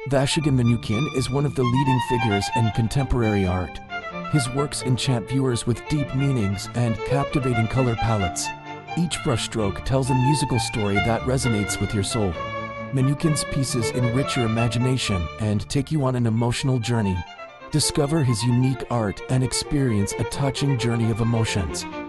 Vachagan Manukyan is one of the leading figures in contemporary art. His works enchant viewers with deep meanings and captivating color palettes. Each brushstroke tells a musical story that resonates with your soul. Manukyan's pieces enrich your imagination and take you on an emotional journey. Discover his unique art and experience a touching journey of emotions.